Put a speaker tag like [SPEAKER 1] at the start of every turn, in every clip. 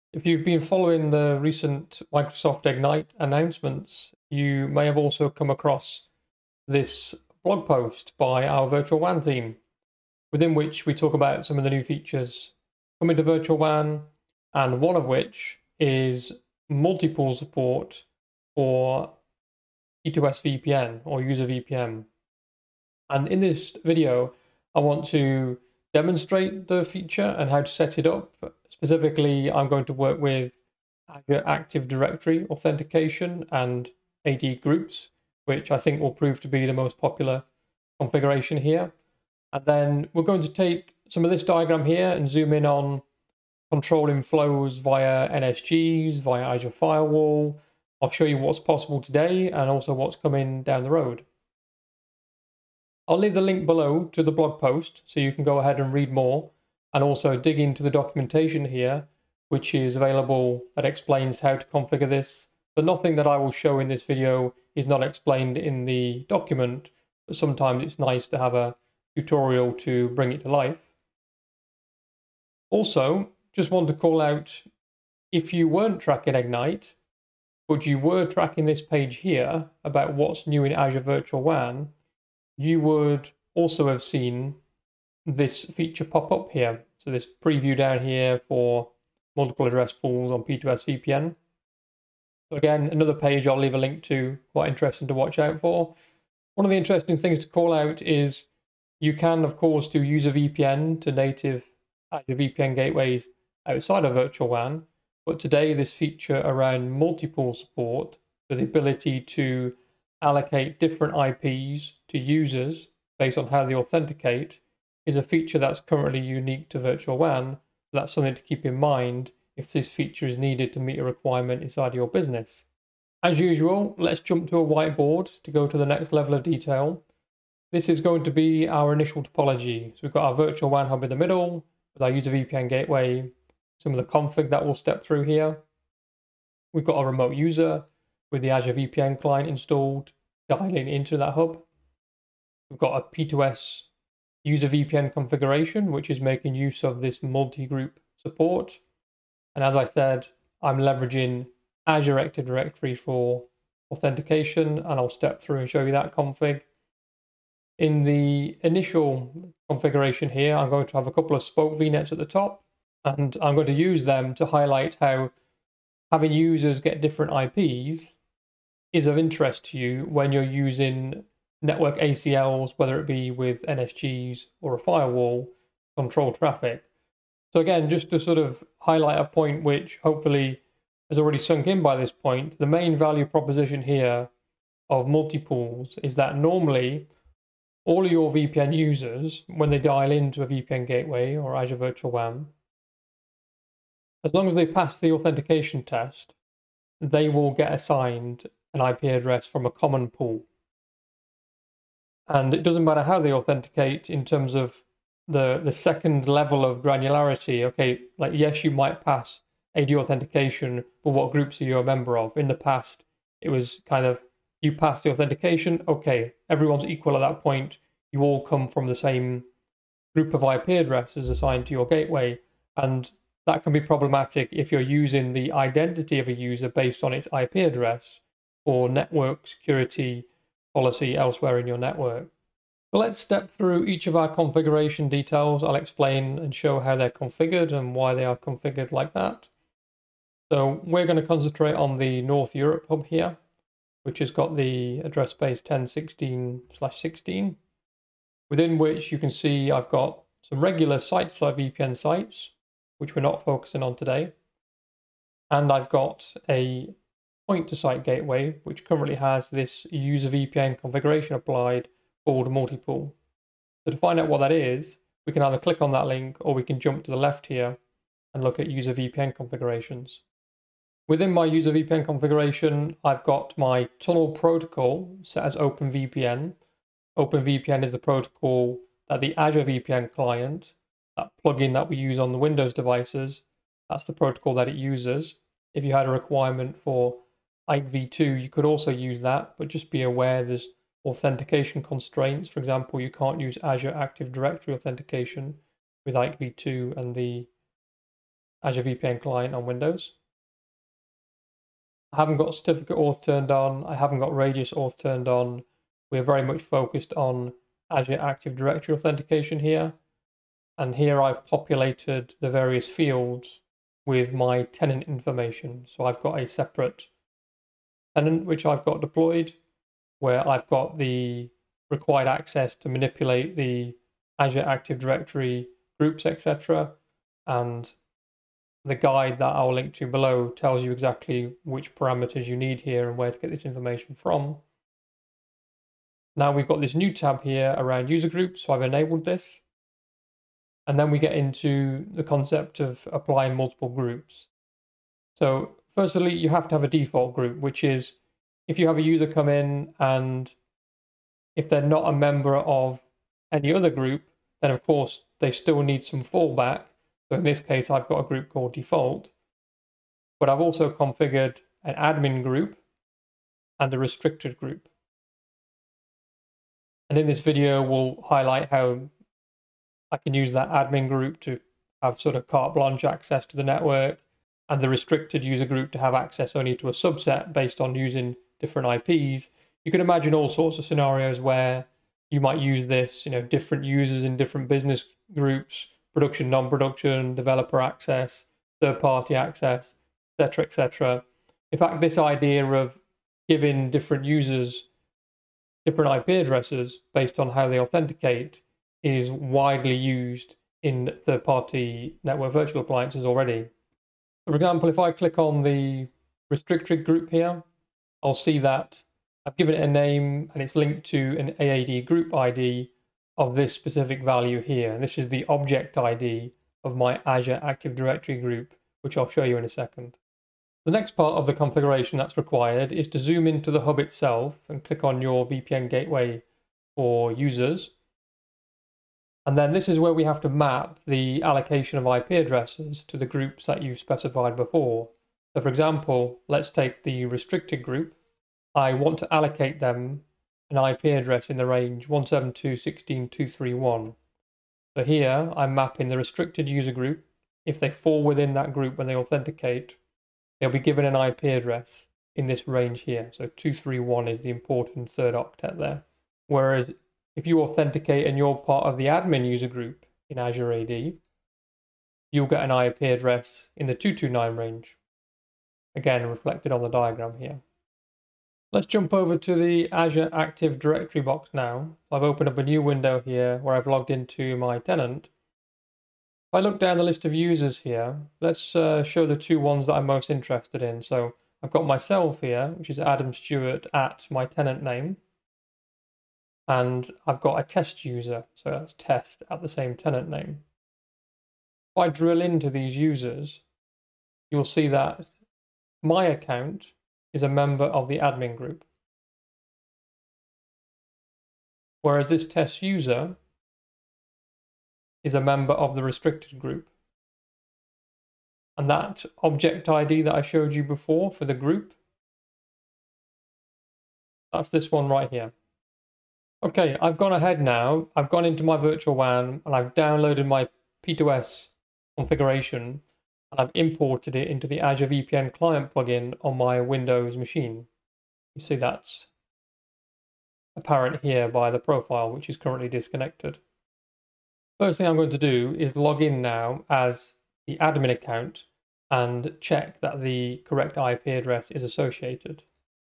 [SPEAKER 1] If you've been following the recent Microsoft Ignite announcements, you may have also come across this blog post by our Virtual WAN team, within which we talk about some of the new features coming to Virtual WAN, and one of which is multi-pool support for P2S VPN or user VPN. And in this video, I want to demonstrate the feature and how to set it up. Specifically, I'm going to work with Azure Active Directory authentication and AD groups, which I think will prove to be the most popular configuration here. And then we're going to take some of this diagram here and zoom in on controlling flows via NSGs, via Azure Firewall. I'll show you what's possible today and also what's coming down the road. I'll leave the link below to the blog post so you can go ahead and read more and also dig into the documentation here, which is available, that explains how to configure this. But nothing that I will show in this video is not explained in the document, but sometimes it's nice to have a tutorial to bring it to life. Also, just want to call out, if you weren't tracking Ignite, but you were tracking this page here about what's new in Azure Virtual WAN, you would also have seen this feature pop up here. So this preview down here for multiple address pools on P2S VPN. So again, another page I'll leave a link to, quite interesting to watch out for. One of the interesting things to call out is you can, of course, do user VPN to native Azure VPN gateways outside of Virtual WAN. But today, this feature around multi-pool support, with the ability to allocate different IPs to users based on how they authenticate, is a feature that's currently unique to Virtual WAN. So that's something to keep in mind if this feature is needed to meet a requirement inside your business. As usual, let's jump to a whiteboard to go to the next level of detail. This is going to be our initial topology. So we've got our Virtual WAN hub in the middle with our user VPN gateway, some of the config that we'll step through here. We've got a remote user with the Azure VPN client installed, dialing into that hub. We've got a P2S user VPN configuration, which is making use of this multi-group support. And as I said, I'm leveraging Azure Active Directory for authentication, and I'll step through and show you that config. In the initial configuration here, I'm going to have a couple of spoke VNets at the top, and I'm going to use them to highlight how having users get different IPs is of interest to you when you're using network ACLs, whether it be with NSGs or a firewall, to control traffic. So again, just to sort of highlight a point which hopefully has already sunk in by this point, the main value proposition here of multi-pools is that normally all of your VPN users, when they dial into a VPN gateway or Azure Virtual WAN, as long as they pass the authentication test, they will get assigned an IP address from a common pool. And it doesn't matter how they authenticate in terms of the second level of granularity. Okay, like yes, you might pass AD authentication, but what groups are you a member of? In the past, it was kind of, you pass the authentication, okay, everyone's equal at that point. You all come from the same group of IP addresses assigned to your gateway. And that can be problematic if you're using the identity of a user based on its IP address for network security policy elsewhere in your network. So let's step through each of our configuration details. I'll explain and show how they're configured and why they are configured like that. So we're going to concentrate on the North Europe hub here, which has got the address space 1016/16, within which you can see I've got some regular site-side VPN sites, which we're not focusing on today. And I've got a point-to-site gateway, which currently has this user VPN configuration applied called multi-pool. So to find out what that is, we can either click on that link or we can jump to the left here and look at user VPN configurations. Within my user VPN configuration, I've got my tunnel protocol set as OpenVPN. OpenVPN is the protocol that the Azure VPN client, that plugin that we use on the Windows devices, that's the protocol that it uses. If you had a requirement for IPv2, you could also use that, but just be aware there's authentication constraints. For example, you can't use Azure Active Directory authentication with IPv2 and the Azure VPN client on Windows. I haven't got certificate auth turned on. I haven't got radius auth turned on. We're very much focused on Azure Active Directory authentication here. And here I've populated the various fields with my tenant information. So I've got a separate tenant which I've got deployed, where I've got the required access to manipulate the Azure Active Directory groups, etc. And the guide that I'll link to below tells you exactly which parameters you need here and where to get this information from. Now we've got this new tab here around user groups, so I've enabled this. And then we get into the concept of applying multiple groups. So firstly, you have to have a default group, which is if you have a user come in and if they're not a member of any other group, then of course they still need some fallback. So in this case, I've got a group called default, but I've also configured an admin group and a restricted group. And in this video, we'll highlight how I can use that admin group to have sort of carte blanche access to the network, and the restricted user group to have access only to a subset based on using different IPs. You can imagine all sorts of scenarios where you might use this, different users in different business groups, production, non-production, developer access, third-party access, etc., etc. In fact, this idea of giving different users different IP addresses based on how they authenticate is widely used in third-party network virtual appliances already. For example, if I click on the restricted group here, I'll see that I've given it a name and it's linked to an AAD group ID of this specific value here. And this is the object ID of my Azure Active Directory group, which I'll show you in a second. The next part of the configuration that's required is to zoom into the hub itself and click on your VPN gateway for users. And then this is where we have to map the allocation of IP addresses to the groups that you've specified before. So for example, let's take the restricted group. I want to allocate them an IP address in the range 172.16.231. So here I'm mapping the restricted user group. If they fall within that group when they authenticate, they'll be given an IP address in this range here. So 231 is the important third octet there. Whereas if you authenticate and you're part of the admin user group in Azure AD, you'll get an IP address in the 229 range. Again, reflected on the diagram here. Let's jump over to the Azure Active Directory box now. I've opened up a new window here where I've logged into my tenant. If I look down the list of users here, let's show the two ones that I'm most interested in. So I've got myself here, which is Adam Stewart at my tenant name. And I've got a test user, so that's test at the same tenant name. If I drill into these users, you'll see that my account is a member of the admin group. Whereas this test user is a member of the restricted group. And that object ID that I showed you before for the group, that's this one right here. Okay, I've gone ahead now. I've gone into my virtual WAN and I've downloaded my P2S configuration and I've imported it into the Azure VPN client plugin on my Windows machine. You see that's apparent here by the profile, which is currently disconnected. First thing I'm going to do is log in now as the admin account and check that the correct IP address is associated.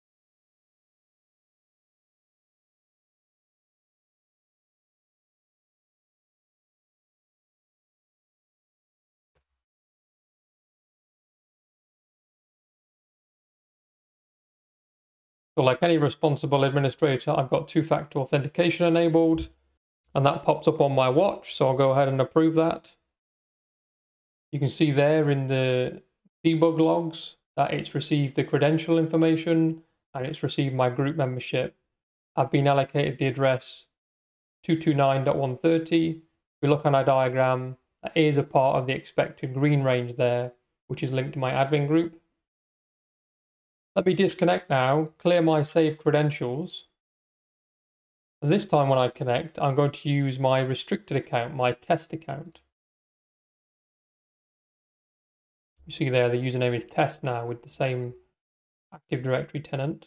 [SPEAKER 1] So like any responsible administrator, I've got two-factor authentication enabled, and that pops up on my watch, so I'll go ahead and approve that. You can see there in the debug logs that it's received the credential information and it's received my group membership. I've been allocated the address 229.130. If we look on our diagram, that is a part of the expected green range there, which is linked to my admin group. Let me disconnect now, clear my saved credentials. And this time when I connect, I'm going to use my restricted account, my test account. You see there the username is test now with the same Active Directory tenant.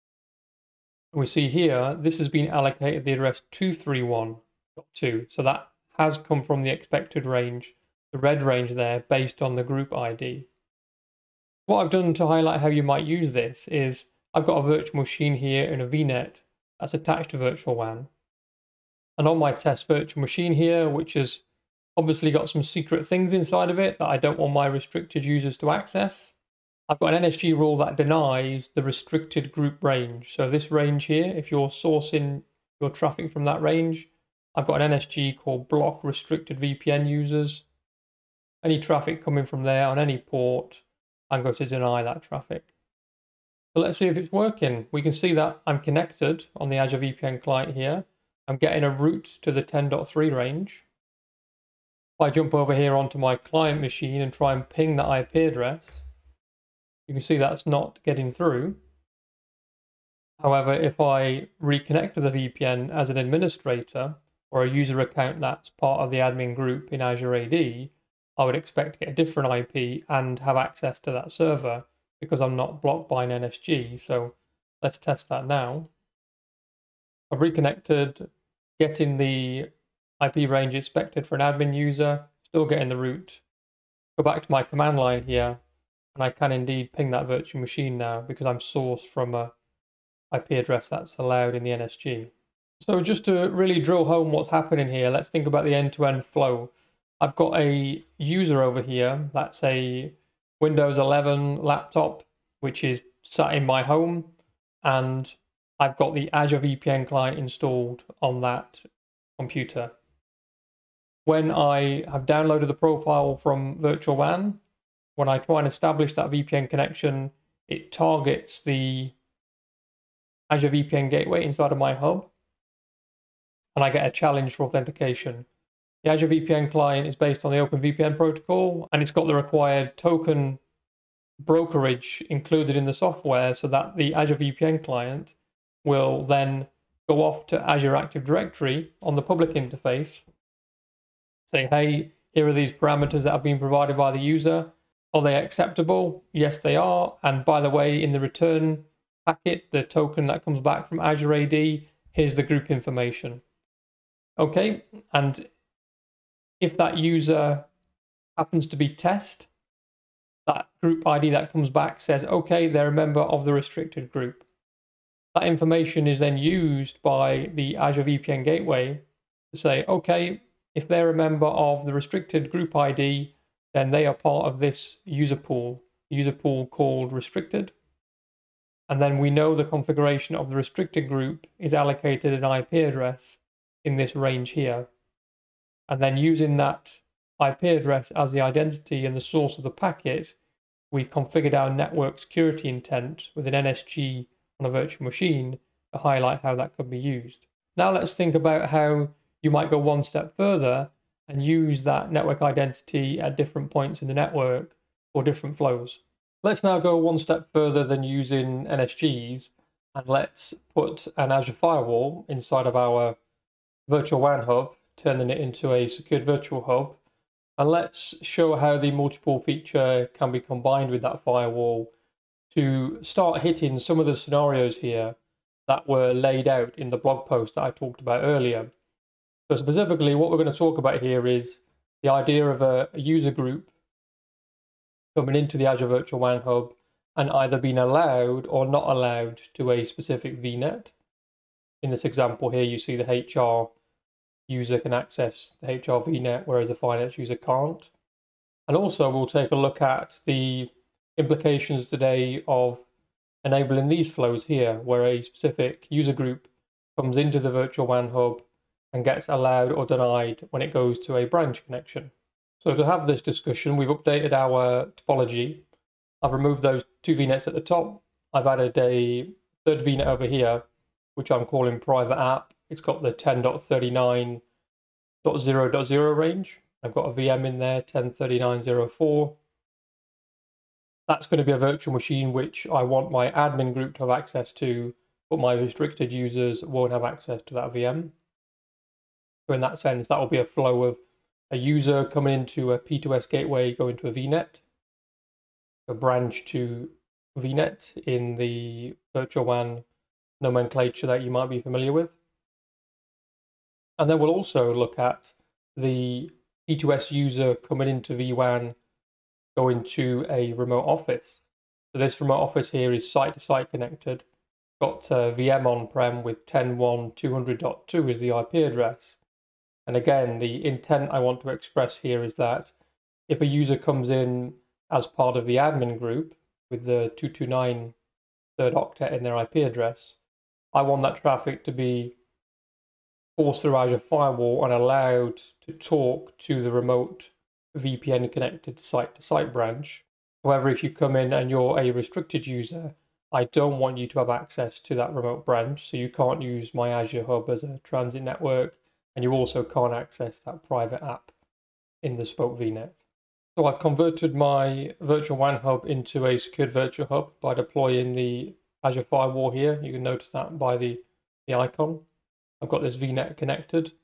[SPEAKER 1] And we see here, this has been allocated the address 231.2. So that has come from the expected range, the red range there, based on the group ID. What I've done to highlight how you might use this is I've got a virtual machine here in a VNet that's attached to Virtual WAN. And on my test virtual machine here, which has obviously got some secret things inside of it that I don't want my restricted users to access, I've got an NSG rule that denies the restricted group range. So this range here, if you're sourcing your traffic from that range, I've got an NSG called block restricted VPN users. Any traffic coming from there on any port, I'm going to deny that traffic. So let's see if it's working. We can see that I'm connected on the Azure VPN client here. I'm getting a route to the 10.3 range. If I jump over here onto my client machine and try and ping that IP address, you can see that's not getting through. However, if I reconnect to the VPN as an administrator or a user account that's part of the admin group in Azure AD, I would expect to get a different IP and have access to that server because I'm not blocked by an NSG. So let's test that now. I've reconnected, getting the IP range expected for an admin user, still getting the route. Go back to my command line here, and I can indeed ping that virtual machine now because I'm sourced from a IP address that's allowed in the NSG. So just to really drill home what's happening here, let's think about the end-to-end flow. I've got a user over here that's a Windows 11 laptop, which is sat in my home, and I've got the Azure VPN client installed on that computer. When I have downloaded the profile from Virtual WAN, when I try and establish that VPN connection, it targets the Azure VPN gateway inside of my hub, and I get a challenge for authentication. The Azure VPN client is based on the OpenVPN protocol, and it's got the required token brokerage included in the software so that the Azure VPN client will then go off to Azure Active Directory on the public interface, say, hey, here are these parameters that have been provided by the user. Are they acceptable? Yes, they are. And by the way, in the return packet, the token that comes back from Azure AD, here's the group information. Okay, and if that user happens to be test, that group ID that comes back says, okay, they're a member of the restricted group. That information is then used by the Azure VPN gateway to say, okay, if they're a member of the restricted group ID, then they are part of this user pool called restricted. And then we know the configuration of the restricted group is allocated an IP address in this range here. And then using that IP address as the identity and the source of the packet, we configured our network security intent with an NSG on a virtual machine to highlight how that could be used. Now let's think about how you might go one step further and use that network identity at different points in the network for different flows. Let's now go one step further than using NSGs, and let's put an Azure firewall inside of our virtual WAN hub, turning it into a secured virtual hub. And let's show how the multiple feature can be combined with that firewall to start hitting some of the scenarios here that were laid out in the blog post that I talked about earlier. So specifically, what we're going to talk about here is the idea of a user group coming into the Azure Virtual WAN Hub and either being allowed or not allowed to a specific VNet. In this example here, you see the HR user can access the HR VNet, whereas the finance user can't. And also, we'll take a look at the implications today of enabling these flows here, where a specific user group comes into the Virtual WAN Hub and gets allowed or denied when it goes to a branch connection. So to have this discussion, we've updated our topology. I've removed those two VNets at the top. I've added a third VNet over here, which I'm calling private app. It's got the 10.39.0.0 range. I've got a VM in there, 10.39.04. That's going to be a virtual machine which I want my admin group to have access to, but my restricted users won't have access to that VM. So in that sense, that will be a flow of a user coming into a P2S gateway, going to a VNet. a branch to VNet in the virtual WAN nomenclature that you might be familiar with. And then we'll also look at the P2S user coming into vWAN going to a remote office. So this remote office here is site-to-site connected. Got VM on-prem with 10.1.200.2 as the IP address. And again, the intent I want to express here is that if a user comes in as part of the admin group with the 229 third octet in their IP address, I want that traffic to be forced through Azure Firewall and allowed to talk to the remote VPN connected site-to-site branch. However, if you come in and you're a restricted user, I don't want you to have access to that remote branch, so you can't use my Azure Hub as a transit network, and you also can't access that private app in the Spoke VNet. So I've converted my virtual WAN hub into a secured virtual hub by deploying the Azure Firewall here. You can notice that by the icon. I've got this VNet connected.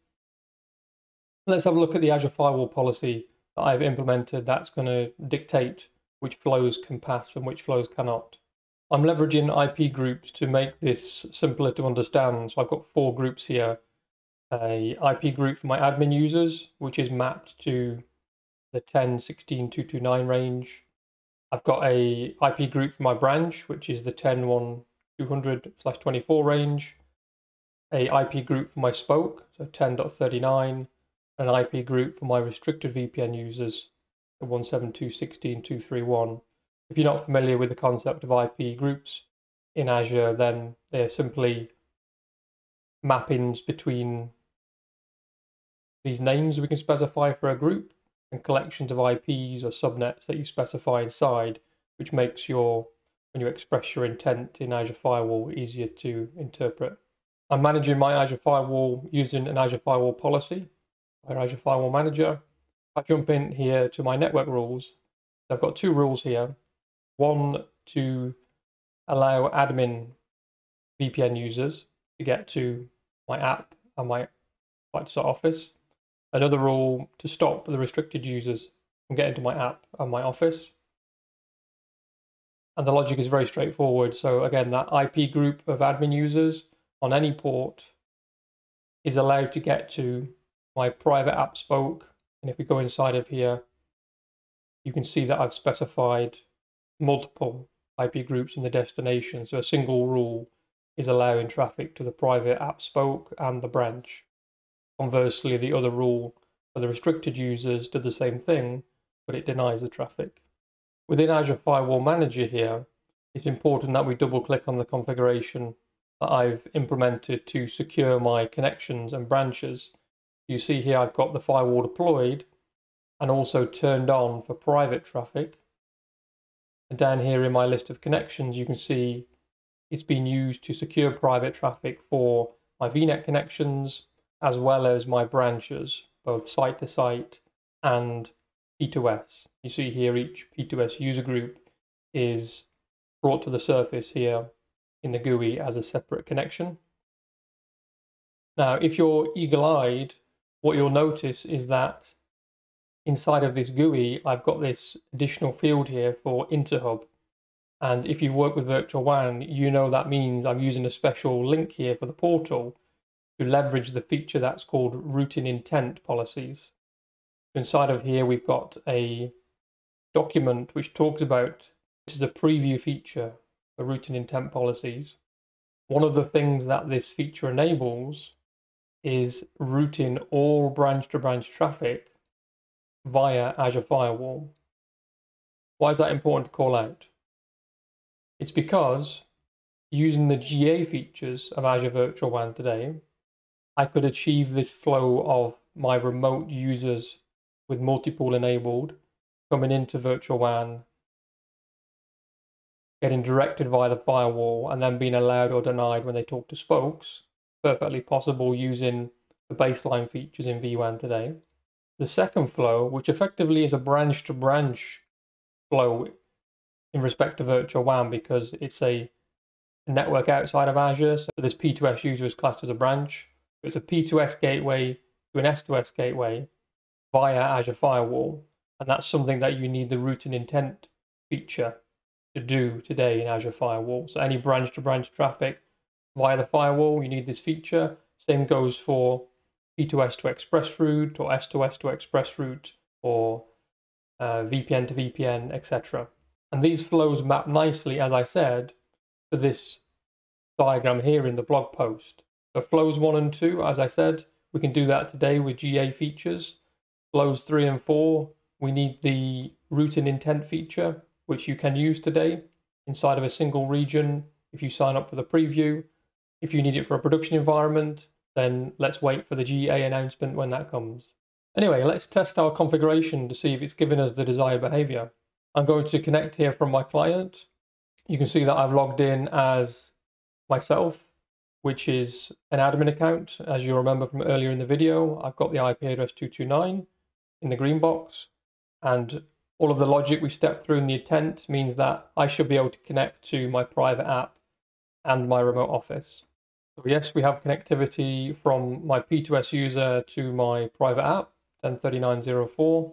[SPEAKER 1] Let's have a look at the Azure Firewall policy that I've implemented that's going to dictate which flows can pass and which flows cannot. I'm leveraging IP groups to make this simpler to understand. So I've got 4 groups here. A IP group for my admin users, which is mapped to the 10.16.229 range. I've got a IP group for my branch, which is the 10.1.200/24 range. A IP group for my spoke, so 10.39, and an IP group for my restricted VPN users, the 172.16.231. If you're not familiar with the concept of IP groups in Azure, then they're simply mappings between these names we can specify for a group and collections of IPs or subnets that you specify inside, which makes when you express your intent in Azure Firewall easier to interpret. I'm managing my Azure Firewall using an Azure Firewall policy by Azure Firewall Manager. I jump in here to my network rules. I've got 2 rules here. One to allow admin VPN users to get to my app and my Microsoft Office. Another rule to stop the restricted users from getting to my app and my Office. And the logic is very straightforward. So again, that IP group of admin users on any port is allowed to get to my private app spoke. And if we go inside of here, you can see that I've specified multiple IP groups in the destination. So a single rule is allowing traffic to the private app spoke and the branch. Conversely, the other rule for the restricted users did the same thing, but it denies the traffic. Within Azure Firewall Manager here, it's important that we double click on the configuration that I've implemented to secure my connections and branches. You see here I've got the firewall deployed and also turned on for private traffic. And down here in my list of connections, you can see it's been used to secure private traffic for my VNet connections, as well as my branches, both site-to-site and P2S. You see here each P2S user group is brought to the surface here in the GUI as a separate connection. Now, if you're eagle-eyed, what you'll notice is that inside of this GUI, I've got this additional field here for interhub. And if you've worked with Virtual WAN, you know that means I'm using a special link here for the portal to leverage the feature that's called routing intent policies. Inside of here, we've got a document which talks about, this is a preview feature for routing intent policies. One of the things that this feature enables is routing all branch-to-branch traffic via Azure Firewall. Why is that important to call out? It's because using the GA features of Azure Virtual WAN today, I could achieve this flow of my remote users with multi-pool enabled coming into Virtual WAN, getting directed via the firewall, and then being allowed or denied when they talk to spokes. Perfectly possible using the baseline features in vWAN today. The second flow, which effectively is a branch-to-branch flow in respect to Virtual WAN because it's a network outside of Azure, so this P2S user is classed as a branch. It's a P2S gateway to an S2S gateway via Azure Firewall, and that's something that you need the routing intent feature to do today in Azure Firewall. So any branch-to-branch traffic via the firewall, you need this feature. Same goes for P2S to ExpressRoute or S2S to ExpressRoute or VPN to VPN, etc. And these flows map nicely, as I said, to this diagram here in the blog post. So flows 1 and 2, as I said, we can do that today with GA features. Flows 3 and 4, we need the routing intent feature, which you can use today inside of a single region if you sign up for the preview. If you need it for a production environment, then let's wait for the GA announcement when that comes. Anyway, let's test our configuration to see if it's given us the desired behavior. I'm going to connect here from my client. You can see that I've logged in as myself, which is an admin account. As you remember from earlier in the video, I've got the IP address 229 in the green box, and all of the logic we stepped through in the intent means that I should be able to connect to my private app and my remote office. So yes, we have connectivity from my P2S user to my private app, 1039.04.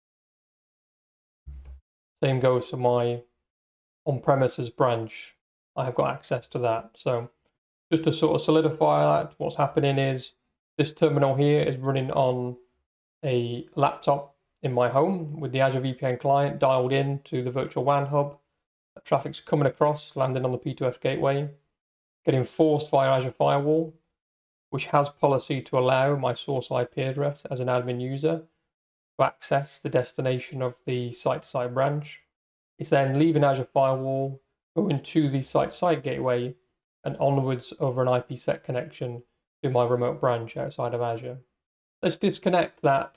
[SPEAKER 1] Same goes for my on-premises branch. I have got access to that. So just to sort of solidify that, what's happening is this terminal here is running on a laptop in my home with the Azure VPN client dialed in to the virtual WAN hub. That traffic's coming across, landing on the P2S gateway, getting forced via Azure Firewall, which has policy to allow my source IP address as an admin user to access the destination of the site-to-site branch. It's then leaving Azure Firewall, going to the site-to-site gateway, and onwards over an IPsec connection to my remote branch outside of Azure. Let's disconnect that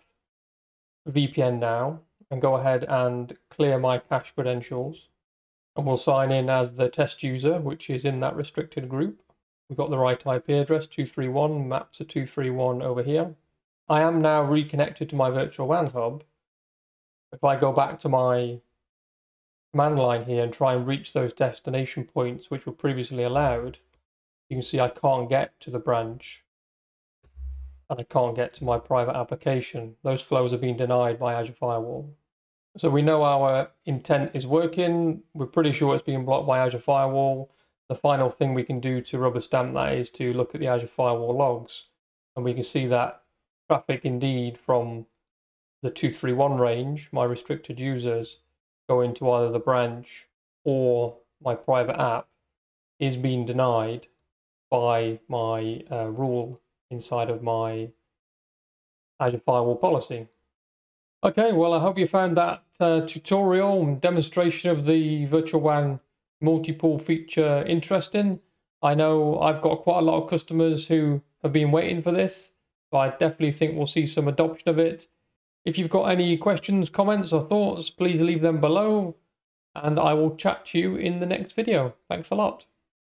[SPEAKER 1] VPN now and go ahead and clear my cache credentials. And we'll sign in as the test user, which is in that restricted group. We've got the right IP address, 231, maps to 231 over here. I am now reconnected to my virtual WAN hub. If I go back to my command line here and try and reach those destination points which were previously allowed, you can see I can't get to the branch and I can't get to my private application. Those flows are being denied by Azure Firewall. So we know our intent is working. We're pretty sure it's being blocked by Azure Firewall. The final thing we can do to rubber stamp that is to look at the Azure Firewall logs. And we can see that traffic indeed from the 231 range, my restricted users, going to either the branch or my private app, is being denied by my rule inside of my Azure Firewall policy. Okay, well, I hope you found that tutorial and demonstration of the Virtual WAN multi-pool feature interesting. I know I've got quite a lot of customers who have been waiting for this, so I definitely think we'll see some adoption of it. If you've got any questions, comments, or thoughts, please leave them below, and I will chat to you in the next video. Thanks a lot.